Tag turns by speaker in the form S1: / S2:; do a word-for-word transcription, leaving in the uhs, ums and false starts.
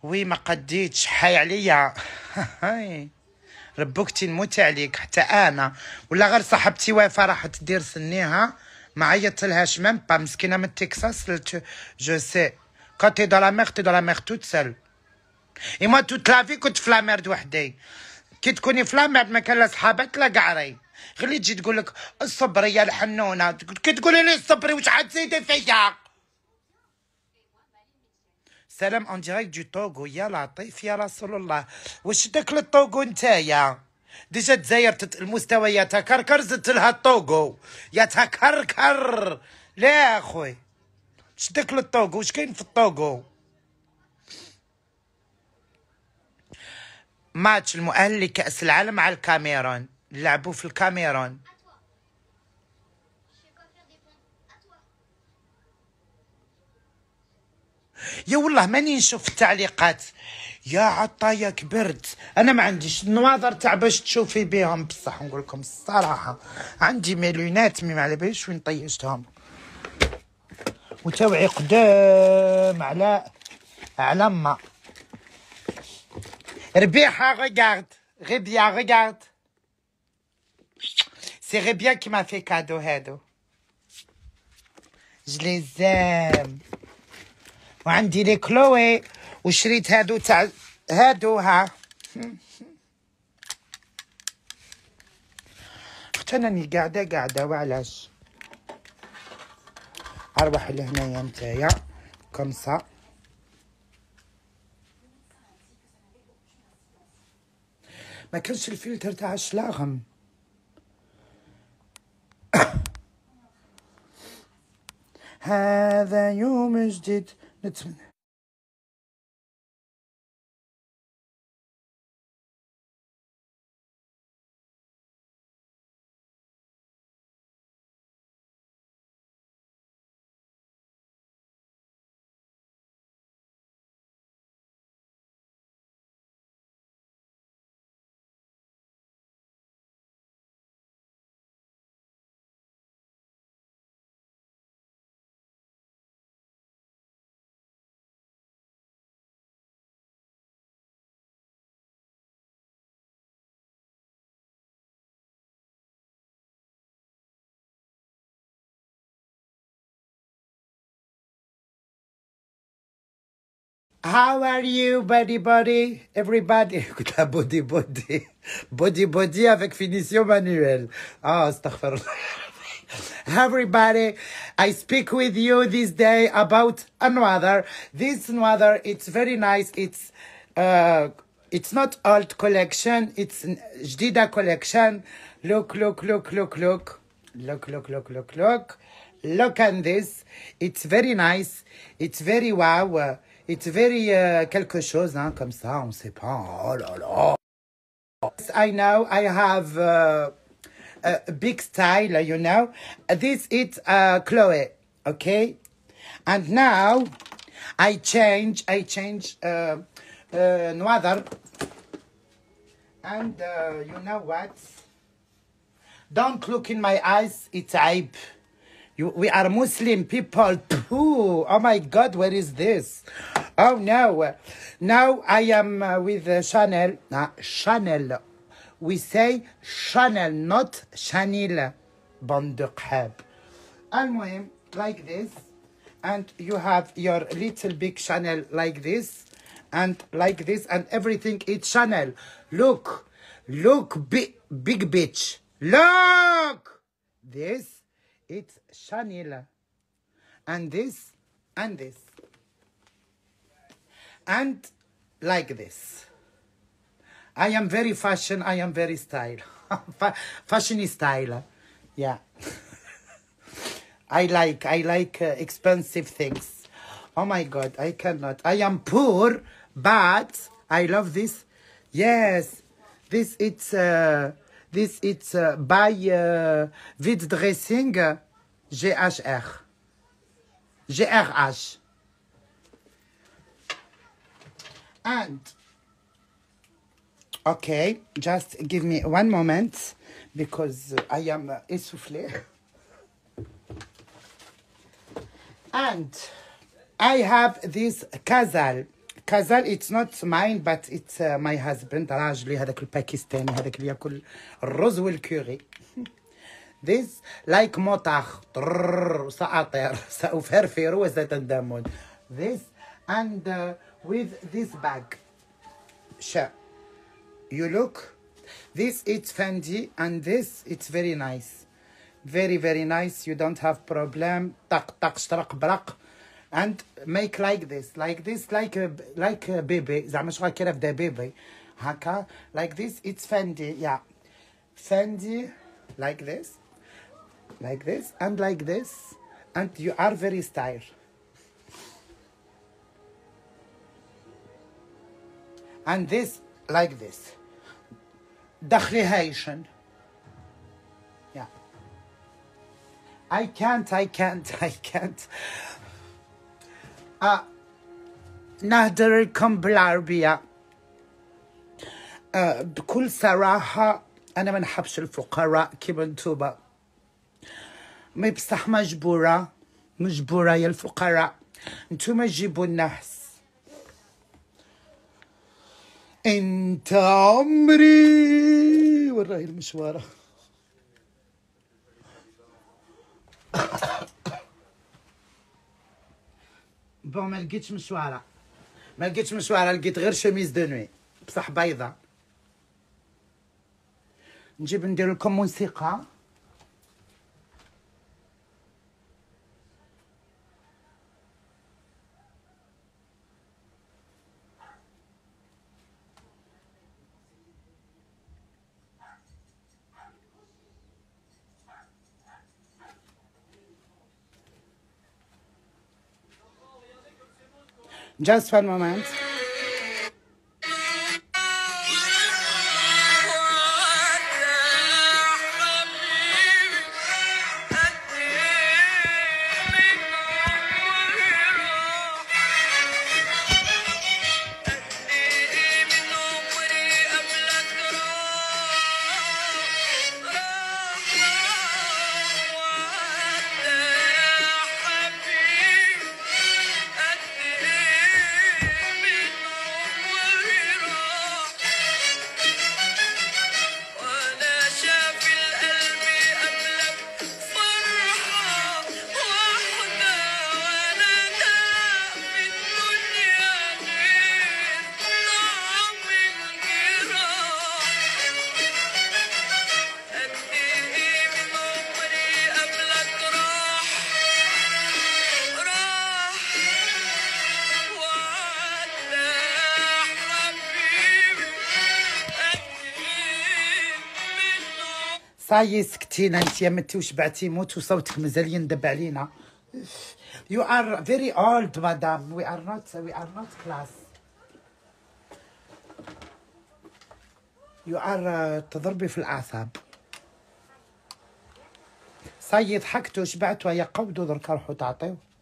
S1: وي ما قديتش حي عليا. هاي ربوكتي نموت عليك حتى انا، ولا غير صاحبتي وفاء راحت دير سنيها ما عيطتلهاش ميم با، مسكينه من تكساس. جو سي كون تي دو لا مير تي دو لا مير توت سول. اي موا توت لافي كنت في لا ميرد وحدي. كي تكوني في لا ميرد ما كان لا صحابات لا قعري، غير اللي تجي تقول لك الصبري يا الحنونه، كي تقولي لي الصبري واش حتزيدي فيا. سلام اون ديريكت دو طوغو. يا لطيف يا رسول الله، واش داك للطوغو نتايا؟ ديجا تزاير المستوى يتكركر، زدت لها الطوغو يتكركر. لا اخوي اش داك للطوغو؟ واش كاين في الطوغو؟ ماتش المؤهل لكأس العالم مع الكاميرون، لعبوا في الكاميرون. يا والله ماني نشوف التعليقات يا عطايا، كبرت انا ما عنديش النواظر تاع باش تشوفي بهم، بصح نقول لكم الصراحه عندي مليونات مي ما على باليش وين طيشتهم، وتوعي قدام على على ما ربيحه. ريغارد غبيا ريغارد سي غبيا كي ما في كادو هادو جليزام. وعندي لي كلوي وشريت هادو تاع هادو ها. اختي راني قاعده قاعده وعلاش؟ اروح لهنايا نتايا كمسا. ما كانش الفلتر تاع الشلاغم. هذا يوم جديد نتمنى. How are you, buddy, buddy? Everybody. Écoute la body, body. Body, body avec finition manuelle. Ah, astaghfirullah. Everybody, I speak with you this day about another. This another, it's very nice. It's uh, it's not old collection. It's جديدة collection. Look, look, look, look, look. Look, look, look, look, look. Look at this. It's very nice. It's very wow. It's very uh, quelque chose, hein, comme ça, on sait pas. Oh là là. I know I have uh, a big style, you know. This is uh, Chloe, okay? And now I change, I change uh, uh, Noir. And uh, you know what? Don't look in my eyes, it's aib. You, we are Muslim people. Pooh. Oh my God, where is this? Oh no. Now I am uh, with uh, Chanel. Uh, Chanel. We say Chanel, not Chanel. Bande de qhab. المهم, like this. And you have your little big Chanel like this. And like this. And everything is Chanel. Look. Look, big, big bitch. Look. This. It's Chanel, and this, and this, and like this. I am very fashion, I am very style. Fa fashion style, yeah. I like, I like uh, expensive things. Oh my God, I cannot. I am poor, but I love this. Yes, this it's... Uh, This it's uh, by uh, Vide Dressing uh, G H R. G R H. And, okay, just give me one moment because I am uh, essoufflé. And I have this Kazal. كازال it's not mine but it's uh, my husband. راجلي هذاك الباكستاني هذاك اللي ياكل الرز والكوري. This like موطاخ وسأطير سأفرفر وستندمون. This and uh, with this bag. Sure. You look. This it's Fendi and this it's very nice. Very very nice. You don't have problem. طق طق شطرق برق. And make like this, like this, like a like a baby. زعما شغل كي راه baby. هكا like this. It's Fendi, yeah. Fendi, like this, like this, and like this, and you are very style. And this, like this. دخلي هايشن. Yeah. I can't, I can't, I can't. آه نهدر لكم بالعربية. آه بكل صراحة أنا ما نحبش الفقراء كيما نتوما. مي بصح مجبورة مجبورة يا الفقراء نتوما تجيبوا الناس. انت عمري وين راهي المشوارة. بون ما لقيتش مشوارة ما لقيتش مشوارة لقيت غير شميز دو نوي بصح بيضة. نجيب ندير لكم موسيقى. Just one moment. صاي سكتينا انت يا متي وشبعتي موت وصوتك مازال يندب علينا. You are very old madam. We are not we are not class. You are uh, تضربي في الأعصاب. صاي ضحكتوا وشبعتوا يا قودوا درك روحوا تعطيو.